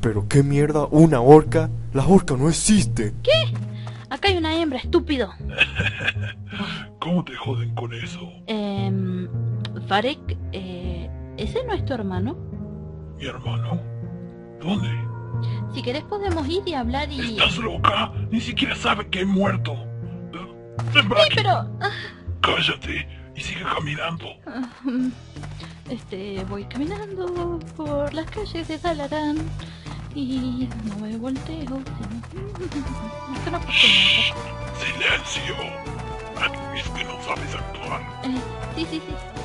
¿Pero qué mierda? ¿Una orca? La orca no existe. ¿Qué? Acá hay una hembra, estúpido. ¿Cómo te joden con eso? Farek, ¿ese no es tu hermano? ¿Mi hermano? ¿Dónde? Si querés podemos ir y hablar y... ¿Estás loca? Ni siquiera sabe que he muerto. Ven para Sí, aquí. pero... Cállate y sigue caminando. Voy caminando por las calles de Dalarán y no me volteo, sino... Es que no pasa nada. ¡Silencio! Admite que no sabes actuar. Sí.